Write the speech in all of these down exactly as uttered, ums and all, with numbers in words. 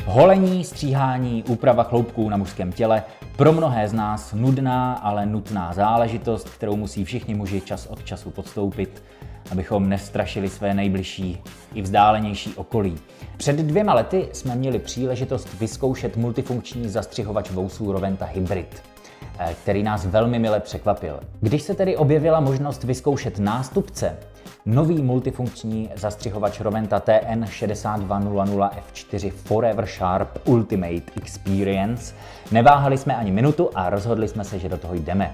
Holení, stříhání, úprava chloupků na mužském těle, pro mnohé z nás nudná, ale nutná záležitost, kterou musí všichni muži čas od času podstoupit, abychom nestrašili své nejbližší i vzdálenější okolí. Před dvěma lety jsme měli příležitost vyzkoušet multifunkční zastřihovač vousů Roventa Hybrid, který nás velmi mile překvapil. Když se tedy objevila možnost vyzkoušet nástupce, nový multifunkční zastřihovač Roventa T N šest dva nula nula F čtyři Forever Sharp Ultimate Experience, neváhali jsme ani minutu a rozhodli jsme se, že do toho jdeme.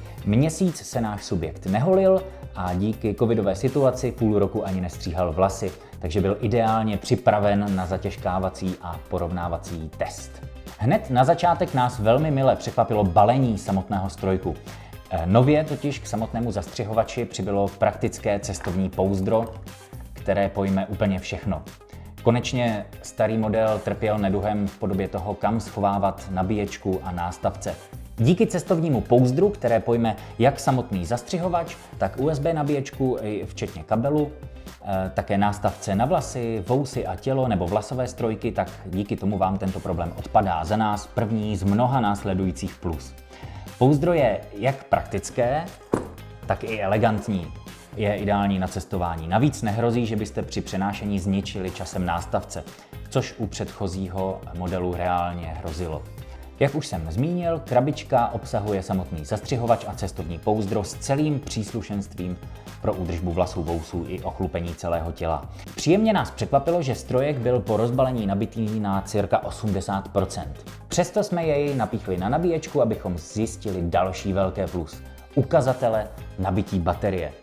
Měsíc se náš subjekt neholil a díky covidové situaci půl roku ani nestříhal vlasy, takže byl ideálně připraven na zatěžkávací a porovnávací test. Hned na začátek nás velmi mile překvapilo balení samotného strojku. Nově totiž k samotnému zastřihovači přibylo praktické cestovní pouzdro, které pojme úplně všechno. Konečně starý model trpěl neduhem v podobě toho, kam schovávat nabíječku a nástavce. Díky cestovnímu pouzdru, které pojme jak samotný zastřihovač, tak U S B nabíječku, včetně kabelu, také nástavce na vlasy, vousy a tělo nebo vlasové strojky, tak díky tomu vám tento problém odpadá. Za nás první z mnoha následujících plus. Pouzdro je jak praktické, tak i elegantní. Je ideální na cestování. Navíc nehrozí, že byste při přenášení zničili časem nástavce, což u předchozího modelu reálně hrozilo. Jak už jsem zmínil, krabička obsahuje samotný zastřihovač a cestovní pouzdro s celým příslušenstvím pro údržbu vlasů, vousů i ochlupení celého těla. Příjemně nás překvapilo, že strojek byl po rozbalení nabitý na cirka osmdesát procent. Přesto jsme jej napíchli na nabíječku, abychom zjistili další velké plus. Ukazatele nabití baterie.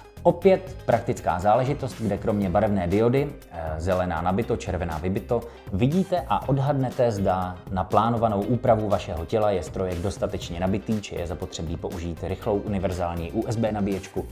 Opět praktická záležitost, kde kromě barevné diody, zelená nabito, červená vybito, vidíte a odhadnete, zda na plánovanou úpravu vašeho těla je strojek dostatečně nabitý, či je zapotřebí použít rychlou univerzální U S B nabíječku,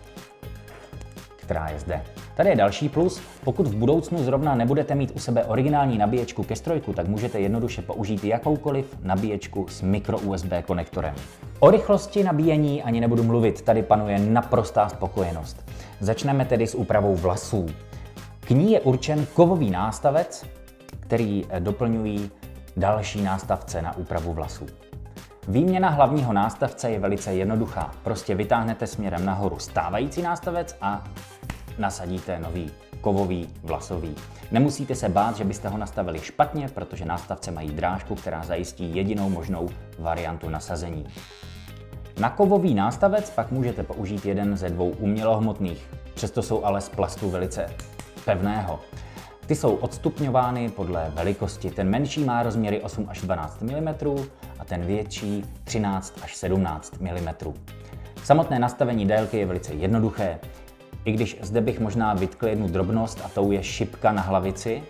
která je zde. Tady je další plus. Pokud v budoucnu zrovna nebudete mít u sebe originální nabíječku ke strojku, tak můžete jednoduše použít jakoukoliv nabíječku s mikro U S B konektorem. O rychlosti nabíjení ani nebudu mluvit, tady panuje naprostá spokojenost. Začneme tedy s úpravou vlasů. K ní je určen kovový nástavec, který doplňují další nástavce na úpravu vlasů. Výměna hlavního nástavce je velice jednoduchá. Prostě vytáhnete směrem nahoru stávající nástavec a nasadíte nový kovový vlasový. Nemusíte se bát, že byste ho nastavili špatně, protože nástavce mají drážku, která zajistí jedinou možnou variantu nasazení. Na kovový nástavec pak můžete použít jeden ze dvou umělohmotných, přesto jsou ale z plastu velice pevného. Ty jsou odstupňovány podle velikosti. Ten menší má rozměry osm až dvanáct milimetrů a ten větší třináct až sedmnáct milimetrů. Samotné nastavení délky je velice jednoduché, i když zde bych možná vytkl jednu drobnost a tou je šipka na hlavici,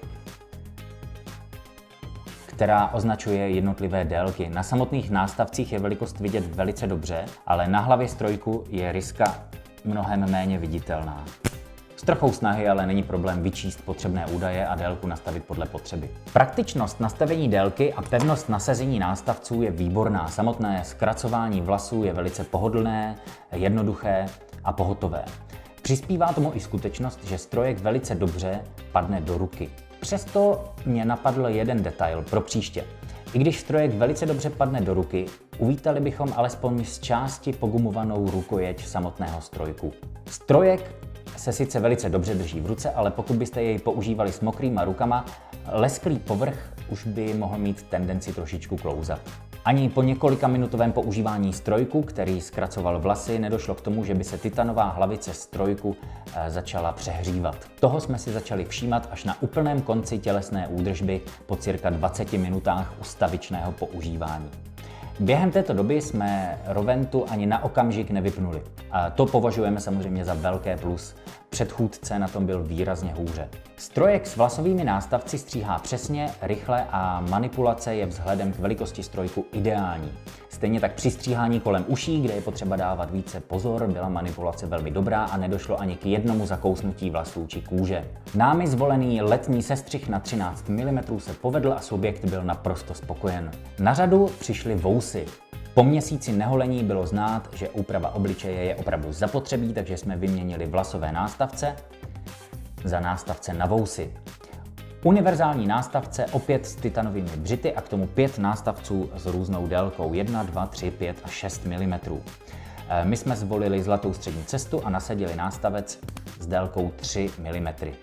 která označuje jednotlivé délky. Na samotných nástavcích je velikost vidět velice dobře, ale na hlavě strojku je ryska mnohem méně viditelná. S trochou snahy ale není problém vyčíst potřebné údaje a délku nastavit podle potřeby. Praktičnost nastavení délky a pevnost nasazení nástavců je výborná. Samotné zkracování vlasů je velice pohodlné, jednoduché a pohotové. Přispívá tomu i skutečnost, že strojek velice dobře padne do ruky. Přesto mě napadl jeden detail pro příště. I když strojek velice dobře padne do ruky, uvítali bychom alespoň z části pogumovanou rukojeť samotného strojku. Strojek se sice velice dobře drží v ruce, ale pokud byste jej používali s mokrýma rukama, lesklý povrch už by mohl mít tendenci trošičku klouzat. Ani po několika minutovém používání strojku, který zkracoval vlasy, nedošlo k tomu, že by se titanová hlavice strojku začala přehřívat. Toho jsme si začali všímat až na úplném konci tělesné údržby po cirka dvaceti minutách ustavičného používání. Během této doby jsme Roventu ani na okamžik nevypnuli. A to považujeme samozřejmě za velké plus. Předchůdce na tom byl výrazně hůře. Strojek s vlasovými nástavci stříhá přesně, rychle a manipulace je vzhledem k velikosti strojku ideální. Stejně tak při stříhání kolem uší, kde je potřeba dávat více pozor, byla manipulace velmi dobrá a nedošlo ani k jednomu zakousnutí vlasů či kůže. Námi zvolený letní sestřih na třináct milimetrů se povedl a subjekt byl naprosto spokojen. Na řadu přišly vousy. Po měsíci neholení bylo znát, že úprava obličeje je opravdu zapotřebí, takže jsme vyměnili vlasové nástavce za nástavce na vousy. Univerzální nástavce opět s titanovými břity a k tomu pět nástavců s různou délkou jedna, dva, tři, pět a šest milimetrů. My jsme zvolili zlatou střední cestu a nasadili nástavec s délkou tři milimetry.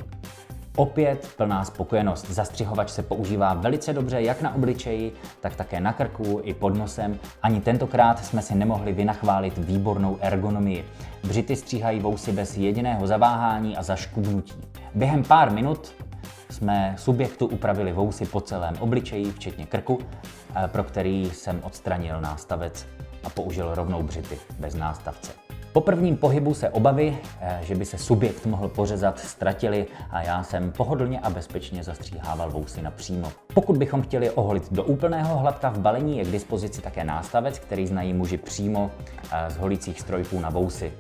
Opět plná spokojenost. Zastřihovač se používá velice dobře jak na obličeji, tak také na krku i pod nosem. Ani tentokrát jsme si nemohli vynachválit výbornou ergonomii. Břity stříhají vousy bez jediného zaváhání a zaškubnutí. Během pár minut jsme subjektu upravili vousy po celém obličeji, včetně krku, pro který jsem odstranil nástavec a použil rovnou břity bez nástavce. Po prvním pohybu se obavy, že by se subjekt mohl pořezat, ztratily a já jsem pohodlně a bezpečně zastříhával vousy napřímo. Pokud bychom chtěli oholit do úplného hladka v balení, je k dispozici také nástavec, který znají muži přímo z holících strojků na vousy.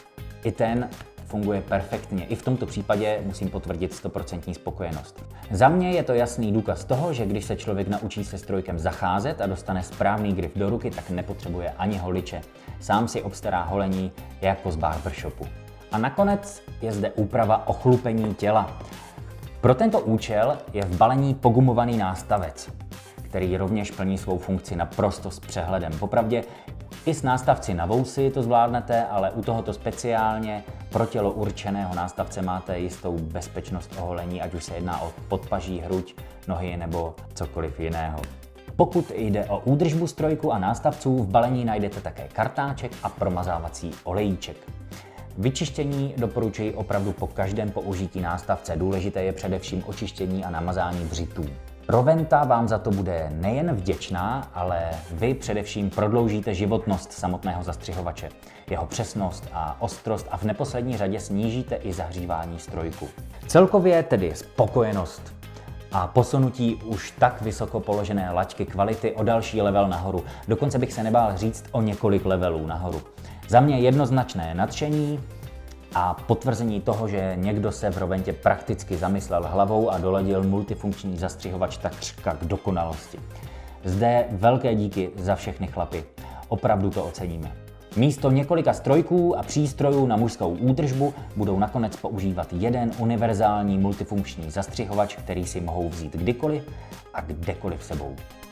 I ten funguje perfektně. I v tomto případě musím potvrdit sto procent spokojenost. Za mě je to jasný důkaz toho, že když se člověk naučí se strojkem zacházet a dostane správný grif do ruky, tak nepotřebuje ani holiče. Sám si obstará holení jako z barbershopu. A nakonec je zde úprava ochlupení těla. Pro tento účel je v balení pogumovaný nástavec, který rovněž plní svou funkci naprosto s přehledem. Popravdě i s nástavci na vousy to zvládnete, ale u tohoto speciálně pro tělo určeného nástavce máte jistou bezpečnost oholení, ať už se jedná o podpaží, hruď, nohy nebo cokoliv jiného. Pokud jde o údržbu strojku a nástavců, v balení najdete také kartáček a promazávací olejíček. Vyčištění doporučuji opravdu po každém použití nástavce. Důležité je především očištění a namazání břitů. Roventa vám za to bude nejen vděčná, ale vy především prodloužíte životnost samotného zastřihovače, jeho přesnost a ostrost a v neposlední řadě snížíte i zahřívání strojku. Celkově tedy spokojenost a posunutí už tak vysoko položené laťky kvality o další level nahoru. Dokonce bych se nebál říct o několik levelů nahoru. Za mě jednoznačné nadšení a potvrzení toho, že někdo se v Roventě prakticky zamyslel hlavou a doladil multifunkční zastřihovač takřka k dokonalosti. Zde velké díky za všechny chlapy. Opravdu to oceníme. Místo několika strojků a přístrojů na mužskou údržbu budou nakonec používat jeden univerzální multifunkční zastřihovač, který si mohou vzít kdykoliv a kdekoliv sebou.